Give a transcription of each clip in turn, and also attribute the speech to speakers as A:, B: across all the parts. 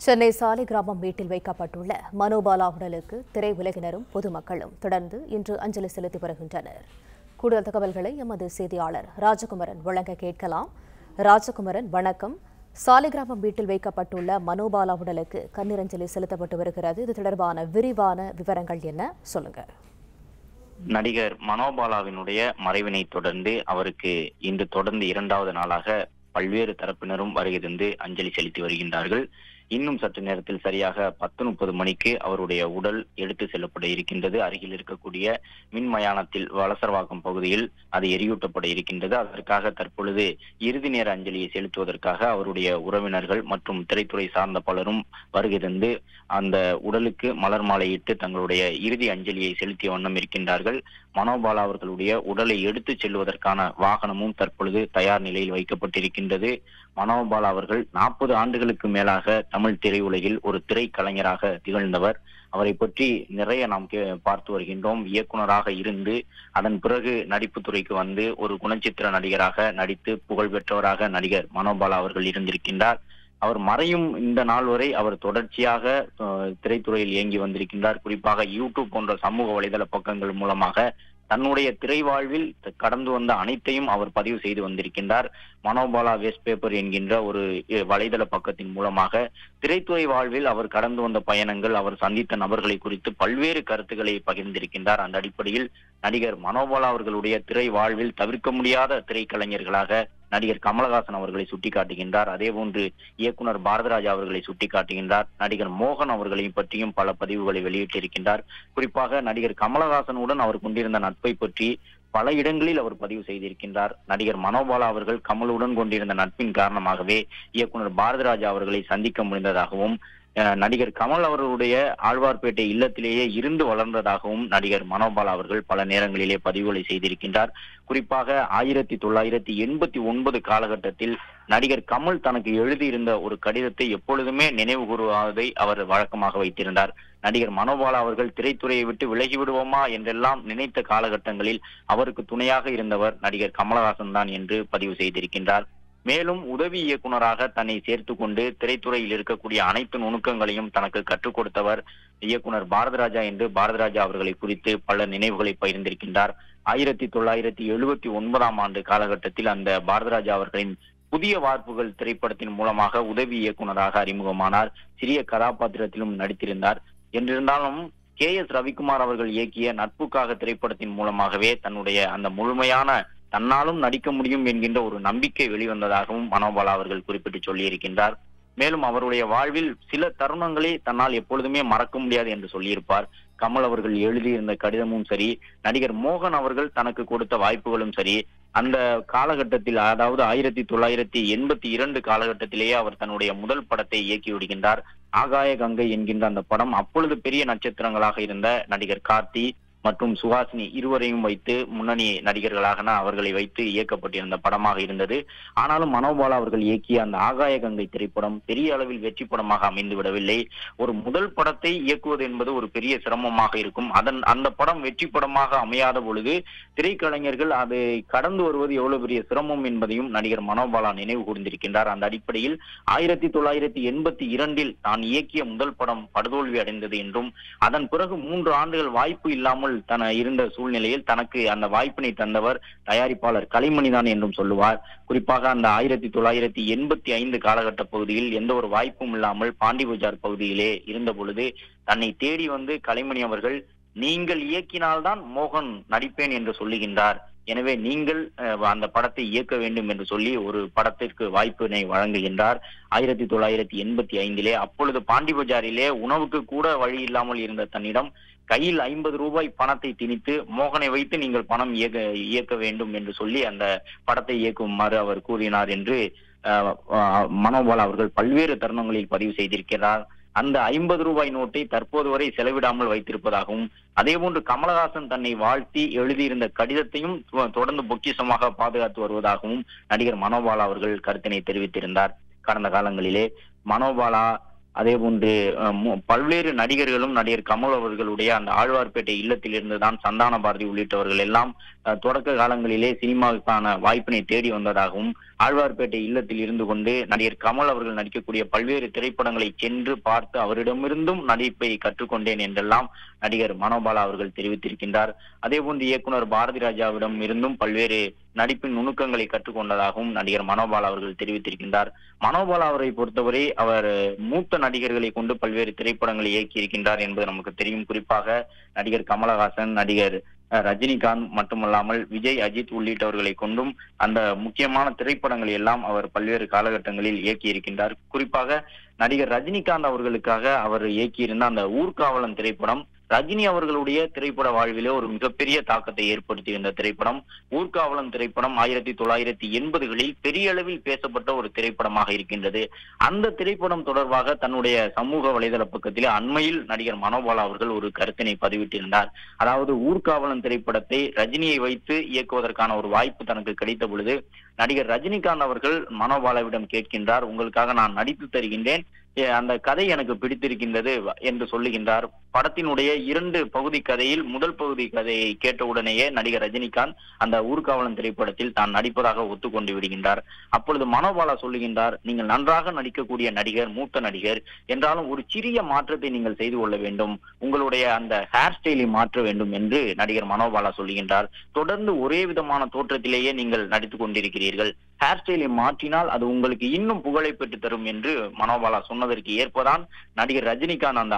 A: சென்னை சாலிகிராமம் வீட்டில் வைக்கப்பட்டுள்ள மனோபாலா உடலுக்கு திரையுலகினரும் பொதுமக்களும் தொடர்ந்து இன்று அஞ்சலி செலுத்தி வருகின்றனர். கூடுதல் தகவல்களை எமது செய்தியாளர் ராஜகுமரன் வழங்க கேட்கலாம். ராஜகுமரன், வணக்கம். சாலிகிராமம் வீட்டில் வைக்கப்பட்டுள்ள மனோபாலா உடலுக்கு கண்ணீரஞ்சலி செலுத்தப்பட்டு வருகிறது. இது தொடர்பான விரிவான விவரங்கள் என்ன, சொல்லுங்க.
B: நடிகர் மனோபாலாவினுடைய மறைவினை தொடர்ந்து அவருக்கு இன்று தொடர்ந்து இரண்டாவது நாளாக பல்வேறு தரப்பினரும் வருகை தந்து அஞ்சலி செலுத்தி வருகின்றார்கள். இன்னும் சற்று நேரத்தில் சரியாக 10:30 மணிக்கு அவருடைய உடல் எடுத்து செல்லப்பட இருக்கின்றது. அருகில் இருக்கக்கூடிய மின்மயானத்தில் வலசரவாக்கம் பகுதியில் அது எரியூட்டப்பட இருக்கின்றது. அதற்காக தற்பொழுது இறுதி நேர அஞ்சலியை செலுத்துவதற்காக அவருடைய உறவினர்கள் மற்றும் திரைத்துறை சார்ந்த பலரும் வருகை தந்து அந்த உடலுக்கு மலர் மாலையிட்டு தங்களுடைய இறுதி அஞ்சலியை செலுத்திய வண்ணம் இருக்கின்றார்கள். மனோபாலா அவர்களுடைய உடலை எடுத்து செல்வதற்கான வாகனமும் தற்பொழுது தயார் நிலையில் வைக்கப்பட்டிருக்கின்றது. மனோபாலா அவர்கள் 40 ஆண்டுகளுக்கு மேலாக தமிழ் திரையுலகில் ஒரு திரைக்கலைஞராக திகழ்ந்தவர். அவரை பற்றி நிறைய நாம் பார்த்து வருகின்றோம். இயக்குனராக இருந்து அதன் பிறகு நடிப்பு துறைக்கு வந்து ஒரு குணச்சித்திர நடிகராக நடித்து புகழ் பெற்றவராக நடிகர் மனோபாலா அவர்கள் இருந்திருக்கின்றார். அவர் மறையும் இந்த நாள் வரை அவர் தொடர்ச்சியாக திரைத்துறையில் இயங்கி வந்திருக்கின்றார். குறிப்பாக யூடியூப் போன்ற சமூக வலைதள பக்கங்கள் மூலமாக தன்னுடைய திரை வாழ்வில் கடந்து வந்த அனைத்தையும் அவர் பதிவு செய்து வந்திருக்கின்றார். மனோபாலா வேஸ்ட் பேப்பர் என்கின்ற ஒரு வலைதள பக்கத்தின் மூலமாக திரைத்துறை வாழ்வில் அவர் கடந்து வந்த பயணங்கள், அவர் சந்தித்த நபர்களை குறித்து பல்வேறு கருத்துக்களை பகிர்ந்திருக்கின்றார். அந்த அடிப்படையில் நடிகர் மனோபாலா அவர்களுடைய திரை வாழ்வில் தவிர்க்க முடியாத திரைக்கலைஞர்களாக நடிகர் கமலஹாசன் அவர்களை சுட்டிக்காட்டுகின்றார். அதே போன்று இயக்குனர் பாரதிராஜா அவர்களை சுட்டிக்காட்டுகின்றார். நடிகர் மோகன் அவர்களை பற்றியும் பல பதிவுகளை வெளியிட்டிருக்கின்றார். குறிப்பாக நடிகர் கமலஹாசனுடன் அவர் கொண்டிருந்த நட்பை பற்றி பல இடங்களில் அவர் பதிவு செய்திருக்கின்றார். நடிகர் மனோபாலா அவர்கள் கமலுடன் கொண்டிருந்த நட்பின் காரணமாகவே இயக்குனர் பாரதிராஜா அவர்களை சந்திக்க முடிந்ததாகவும், நடிகர் கமல் அவர்களுடைய ஆழ்வார்பேட்டை இல்லத்திலேயே இருந்து வளர்ந்ததாகவும் நடிகர் மனோபாலா அவர்கள் பல நேரங்களிலே பதிவுகளை செய்திருக்கின்றார். குறிப்பாக 1989 காலகட்டத்தில் நடிகர் கமல் தனக்கு எழுதியிருந்த ஒரு கடிதத்தை எப்பொழுதுமே நினைவு கூறுவதை அவர் வழக்கமாக வைத்திருந்தார். நடிகர் மனோபாலா அவர்கள் திரைத்துறையை விட்டு விலகி விடுவோமா என்றெல்லாம் நினைத்த காலகட்டங்களில் அவருக்கு துணையாக இருந்தவர் நடிகர் கமலஹாசன் தான் என்று பதிவு செய்திருக்கின்றார். மேலும் உதவி இயக்குனராக தன்னை சேர்த்து கொண்டு திரைத்துறையில் இருக்கக்கூடிய அனைத்து நுணுக்கங்களையும் தனக்கு கற்றுக் கொடுத்தவர் இயக்குனர் பாரதிராஜா என்று பாரதிராஜா அவர்களை குறித்து பல நினைவுகளை பகிர்ந்திருக்கின்றார். 1979 ஆண்டு காலகட்டத்தில் அந்த பாரதிராஜா அவர்களின் புதிய வார்ப்புகள் திரைப்படத்தின் மூலமாக உதவி இயக்குனராக அறிமுகமானார். சிறிய கதாபாத்திரத்திலும் நடித்திருந்தார். என்றிருந்தாலும் KS ரவிக்குமார் அவர்கள் இயக்கிய நட்புக்காக திரைப்படத்தின் மூலமாகவே தன்னுடைய அந்த முழுமையான தன்னாலும் நடிக்க முடியும் என்கின்ற ஒரு நம்பிக்கை வெளிவந்ததாகவும் மனோபாலா அவர்கள் குறிப்பிட்டு சொல்லியிருக்கின்றார். மேலும் அவருடைய வாழ்வில் சில தருணங்களை தன்னால் எப்பொழுதுமே மறக்க முடியாது என்று சொல்லியிருப்பார். கமல் அவர்கள் எழுதியிருந்த கடிதமும் சரி, நடிகர் மோகன் அவர்கள் தனக்கு கொடுத்த வாய்ப்புகளும் சரி, அந்த காலகட்டத்தில் அதாவது 1982 காலகட்டத்திலேயே அவர் தன்னுடைய முதல் படத்தை இயக்கி விடுகின்றார். ஆகாய கங்கை என்கின்ற அந்த படம் அப்பொழுது பெரிய நட்சத்திரங்களாக இருந்த நடிகர் கார்த்தி மற்றும் சுஹாசினி இருவரையும் வைத்து முன்னணி நடிகர்களாக அவர்களை வைத்து இயக்கப்பட்டிருந்த படமாக இருந்தது. ஆனாலும் மனோபாலா அவர்கள் இயக்கிய அந்த ஆகாய கங்கை திரைப்படம் பெரிய அளவில் வெற்றி படமாக அமைந்து விடவில்லை. ஒரு முதல் படத்தை இயக்குவது என்பது ஒரு பெரிய சிரமமாக இருக்கும். அந்த படம் வெற்றி படமாக அமையாத பொழுது திரைக்கலைஞர்கள் அதை கடந்து வருவது எவ்வளவு பெரிய சிரமம் என்பதையும் நடிகர் மனோபாலா நினைவு கூர்ந்திருக்கின்றார். அந்த அடிப்படையில் 1982 தான் இயக்கிய முதல் படம் படுதோல்வி அடைந்தது என்றும் அதன் பிறகு 3 ஆண்டுகள் வாய்ப்பு இல்லாமல் இருந்த சூழ்நிலையில் தனக்கு அந்த வாய்ப்பினை தந்தவர் தயாரிப்பாளர் கலைமணிதான் என்றும் சொல்லுவார். குறிப்பாக அந்த 1985 காலகட்ட பகுதியில் எந்த ஒரு வாய்ப்பும் இல்லாமல் பாண்டி பஜார் பகுதியிலே இருந்த பொழுது தன்னை தேடி வந்து கலைமணி அவர்கள், நீங்கள் இயக்கினால்தான் மோகன் நடிப்பேன் என்று சொல்லுகின்றார், எனவே நீங்கள் அந்த படத்தை இயக்க வேண்டும் என்று சொல்லி ஒரு படத்திற்கு வாய்ப்பினை வழங்குகின்றார். 1985 அப்பொழுது பாண்டி பஜாரிலே உணவுக்கு கூட வழி இல்லாமல் இருந்த தன்னிடம் கையில் 50 ரூபாய் பணத்தை திணித்து மோகனை வைத்து நீங்கள் பணம் இயக்க வேண்டும் என்று சொல்லி அந்த படத்தை இயக்குமாறு அவர் கூறினார் என்று மனோபாலா அவர்கள் பல்வேறு தருணங்களில் பதிவு செய்திருக்கிறார். அந்த 50 ரூபாய் நோட்டை தற்போது வரை செலவிடாமல் வைத்திருப்பதாகவும், அதே போன்று கமலஹாசன் தன்னை வாழ்த்தி எழுதியிருந்த கடிதத்தையும் தொடர்ந்து பொக்கிஷமாக பாதுகாத்து வருவதாகவும் நடிகர் மனோபாலா அவர்கள் கருத்தினை தெரிவித்திருந்தார். கடந்த காலங்களிலே மனோபாலா அதேபோன்று பல்வேறு நடிகர்களும் நடிகர் கமல் அவர்களுடைய அந்த ஆழ்வார்பேட்டை இல்லத்தில் இருந்துதான் சந்தான பாரதி உள்ளிட்டவர்கள் எல்லாம் தொடக்க காலங்களிலே சினிமாவுக்கான வாய்ப்பினை தேடி வந்ததாகவும் ஆழ்வார்பேட்டை இல்லத்தில் இருந்து கொண்டு நடிகர் கமல் அவர்கள் நடிக்கக்கூடிய பல்வேறு திரைப்படங்களை சென்று பார்த்து அவரிடமிருந்தும் நடிப்பை கற்றுக்கொண்டேன் என்றெல்லாம் நடிகர் மனோபாலா அவர்கள் தெரிவித்திருக்கின்றார். அதேபோன்று இயக்குனர் பாரதி ராஜாவிடம் இருந்தும் பல்வேறு நடிப்பின் நுணுக்கங்களை கற்றுக்கொண்டதாகவும் நடிகர் மனோபாலா அவர்கள் தெரிவித்திருக்கின்றார். மனோபாலா அவரை பொறுத்தவரை அவர் மூத்த நடிகர்களை கொண்டு பல்வேறு திரைப்படங்களை இயக்கியிருக்கின்றார் என்பது நமக்கு தெரியும். குறிப்பாக நடிகர் கமலஹாசன், நடிகர் ரஜினிகாந்த் மட்டுமல்லாமல் விஜய், அஜித் உள்ளிட்டவர்களை கொண்டும் அந்த முக்கியமான திரைப்படங்களை எல்லாம் அவர் பல்வேறு காலகட்டங்களில் இயக்கியிருக்கின்றார். குறிப்பாக நடிகர் ரஜினிகாந்த் அவர்களுக்காக அவர் இயக்கியிருந்த அந்த ஊர்காவலன் திரைப்படம் ரஜினி அவர்களுடைய திரைப்பட வாழ்விலே ஒரு மிகப்பெரிய தாக்கத்தை ஏற்படுத்தியிருந்த திரைப்படம். ஊர்காவலன் திரைப்படம் 1980களில் பெரிய அளவில் பேசப்பட்ட ஒரு திரைப்படமாக இருக்கின்றது. அந்த திரைப்படம் தொடர்பாக தன்னுடைய சமூக வலைதள பக்கத்திலே அண்மையில் நடிகர் மனோபாலா அவர்கள் ஒரு கருத்தினை பதிவிட்டிருந்தார். அதாவது ஊர்காவலன் திரைப்படத்தை ரஜினியை வைத்து இயக்குவதற்கான ஒரு வாய்ப்பு தனக்கு கிடைத்த பொழுது நடிகர் ரஜினிகாந்த் அவர்கள் மனோபாலாவிடம் கேட்கின்றார், உங்களுக்காக நான் நடித்து தருகின்றேன், அந்த கதை எனக்கு பிடித்திருக்கின்றது என்று சொல்லுகின்றார். படத்தினுடைய 2 பகுதி கதையில் முதல் பகுதி கதையை கேட்டவுடனேயே நடிகர் ரஜினிகாந்த் அந்த ஊர்காவலன் திரைப்படத்தில் தான் நடிப்பதாக ஒத்துக்கொண்டு விடுகின்றார். அப்பொழுது மனோபாலா சொல்லுகின்றார், நீங்கள் நன்றாக நடிக்கக்கூடிய நடிகர், மூத்த நடிகர் என்றாலும் ஒரு சிறிய மாற்றத்தை நீங்கள் செய்து கொள்ள வேண்டும், உங்களுடைய அந்த ஹேர் ஸ்டைலை மாற்ற வேண்டும் என்று நடிகர் மனோபாலா சொல்லுகின்றார். தொடர்ந்து ஒரே விதமான தோற்றத்திலேயே நீங்கள் நடித்துக் கொண்டிருக்கிறீர்கள், ஹேர் ஸ்டைலை மாற்றினால் அது உங்களுக்கு இன்னும் புகழை பெற்று தரும் என்று மனோபாலா சொன்னதற்கு ஏற்பதான் நடிகர் ரஜினிகாந்த் அந்த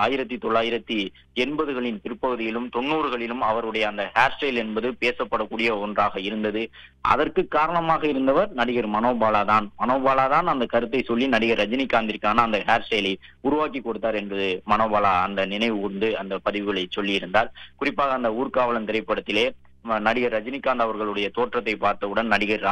B: 1980களின் பிற்பகுதியிலும் 90களிலும் அவருடைய அந்த ஹேர் ஸ்டைல் என்பது பேசப்படக்கூடிய ஒன்றாக இருந்தது. அதற்கு காரணமாக இருந்தவர் நடிகர் மனோபாலா தான் அந்த கருத்தை சொல்லி நடிகர் ரஜினிகாந்திற்கான அந்த ஹேர் ஸ்டைலை உருவாக்கி கொடுத்தார் என்று மனோபாலா அந்த நினைவு கூர்ந்து அந்த பதிவுகளை சொல்லி இருந்தார். குறிப்பாக அந்த ஊர்காவலன் திரைப்படத்திலே நடிகர் ரஜினிகாந்த் அவர்களுடைய தோற்றத்தை பார்த்தவுடன்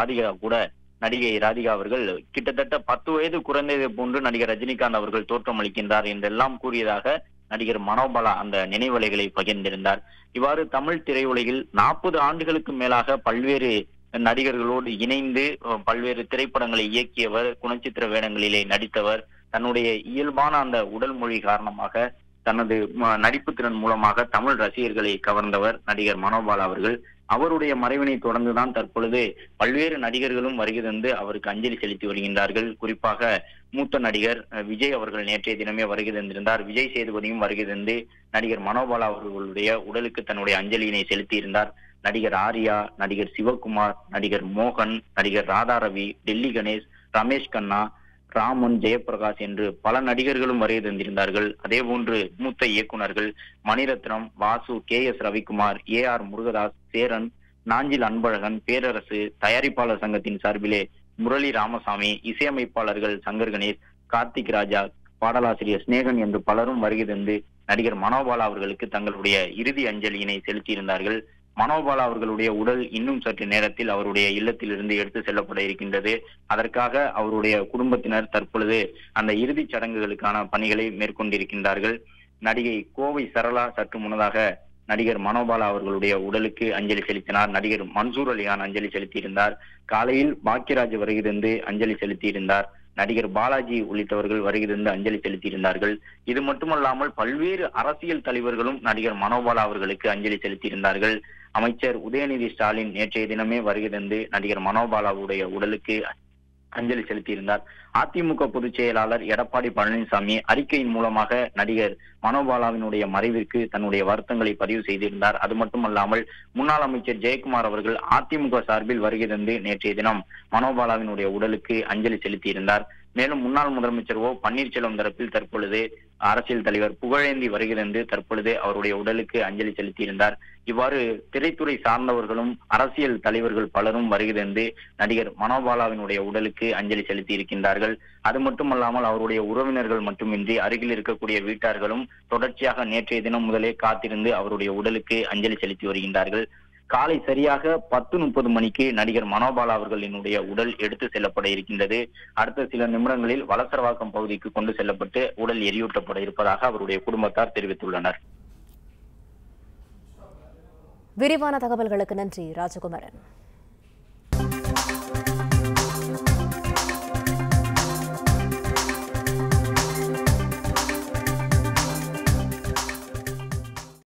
B: நடிகை ராதிகா அவர்கள் கிட்டத்தட்ட 10 வயது குறைந்ததை போன்று நடிகர் ரஜினிகாந்த் அவர்கள் தோற்றம் அளிக்கின்றார் என்றெல்லாம் கூறியதாக நடிகர் மனோபாலா அந்த நினைவலைகளை பகிர்ந்திருந்தார். இவ்வாறு தமிழ் திரையுலகில் 40 ஆண்டுகளுக்கு மேலாக பல்வேறு நடிகர்களோடு இணைந்து பல்வேறு திரைப்படங்களை இயக்கியவர், குணச்சித்திர வேடங்களிலே நடித்தவர், தன்னுடைய இயல்பான அந்த உடல் மொழி காரணமாக தனது நடிப்பு திறன் மூலமாக தமிழ் ரசிகர்களை கவர்ந்தவர் நடிகர் மனோபாலா அவர்கள். அவருடைய மறைவினை தொடர்ந்துதான் தற்பொழுது பல்வேறு நடிகர்களும் வருகை தந்து அவருக்கு அஞ்சலி செலுத்தி வருகின்றார்கள். குறிப்பாக மூத்த நடிகர் விஜய் அவர்கள் நேற்றைய தினமே வருகை தந்திருந்தார். விஜய் சேதுபதியும் வருகை தந்து நடிகர் மனோபாலா அவர்களுடைய உடலுக்கு தன்னுடைய அஞ்சலியினை செலுத்தி இருந்தார். நடிகர் ஆர்யா, நடிகர் சிவகுமார், நடிகர் மோகன், நடிகர் ராதா ரவி, டெல்லி கணேஷ், ரமேஷ் கண்ணா, ராமன், ஜெயபிரகாஷ் என்று பல நடிகர்களும் வருகை தந்திருந்தார்கள். அதே போன்று மூத்த இயக்குனர்கள் மணிரத்னம், வாசு, KS ரவிக்குமார், AR முருகதாஸ், சேரன், நாஞ்சில் அன்பழகன், பேரரசு, தயாரிப்பாளர் சங்கத்தின் சார்பிலே முரளி ராமசாமி, இசையமைப்பாளர்கள் சங்கர் கணேஷ், கார்த்திக் ராஜா, பாடலாசிரியர் ஸ்நேகன் என்று பலரும் வருகை தந்து நடிகர் மனோபாலா அவர்களுக்கு தங்களுடைய இறுதி அஞ்சலியினை செலுத்தியிருந்தார்கள். மனோபாலா அவர்களுடைய உடல் இன்னும் சற்று நேரத்தில் அவருடைய இல்லத்திலிருந்து எடுத்து செல்லப்பட இருக்கின்றது. அதற்காக அவருடைய குடும்பத்தினர் தற்பொழுது அந்த இறுதிச் சடங்குகளுக்கான பணிகளை மேற்கொண்டிருக்கின்றார்கள். நடிகை கோவை சரளா சற்று முன்னதாக நடிகர் மனோபாலா அவர்களுடைய உடலுக்கு அஞ்சலி செலுத்தினார். நடிகர் மன்சூர் அலிகான் அஞ்சலி செலுத்தியிருந்தார். காலையில் பாக்கியராஜ் வருகை தந்து அஞ்சலி செலுத்தியிருந்தார். நடிகர் பாலாஜி உள்ளிட்டவர்கள் வருகை தந்து அஞ்சலி செலுத்தியிருந்தார்கள். இது மட்டுமல்லாமல் பல்வேறு அரசியல் தலைவர்களும் நடிகர் மனோபாலா அவர்களுக்கு அஞ்சலி செலுத்தியிருந்தார்கள். அமைச்சர் உதயநிதி ஸ்டாலின் நேற்றைய தினமே வருகை தந்து நடிகர் மனோபாலாவுடைய உடலுக்கு அஞ்சலி செலுத்தியிருந்தார். அதிமுக பொதுச் செயலாளர் எடப்பாடி பழனிசாமி அறிக்கையின் மூலமாக நடிகர் மனோபாலாவினுடைய மறைவிற்கு தன்னுடைய வருத்தங்களை பதிவு செய்திருந்தார். அது மட்டுமல்லாமல் முன்னாள் அமைச்சர் ஜெயக்குமார் அவர்கள் அதிமுக சார்பில் வருகை தந்து நேற்றைய தினம் மனோபாலாவினுடைய உடலுக்கு அஞ்சலி செலுத்தியிருந்தார். மேலும் முன்னாள் முதலமைச்சர் பன்னீர்செல்வம் தரப்பில் தற்பொழுது அரசியல் தலைவர் புகழேந்தி வருகை தந்து தற்பொழுது அவருடைய உடலுக்கு அஞ்சலி செலுத்தியிருந்தார். இவ்வாறு திரைத்துறை சார்ந்தவர்களும் அரசியல் தலைவர்கள் பலரும் வருகை தந்து நடிகர் மனோபாலாவினுடைய உடலுக்கு அஞ்சலி செலுத்தி இருக்கின்றார்கள். அது மட்டுமல்லாமல் அவருடைய உறவினர்கள் மட்டுமின்றி அருகில் இருக்கக்கூடிய வீட்டார்களும் தொடர்ச்சியாக நேற்றைய தினம் முதலே காத்திருந்து அவருடைய உடலுக்கு அஞ்சலி செலுத்தி வருகின்றார்கள். காலை சரியாக 10:30 மணிக்கு நடிகர் மனோபாலா அவர்களினுடைய உடல் எடுத்து செல்லப்பட இருக்கின்றது. அடுத்த சில நிமிடங்களில் வலசரவாக்கம் பகுதிக்கு கொண்டு செல்லப்பட்டு உடல் எரியூட்டப்பட இருப்பதாக அவருடைய குடும்பத்தார் தெரிவித்துள்ளனர்.
A: விரிவான தகவல்களுக்கு நன்றி ராஜகுமரன்.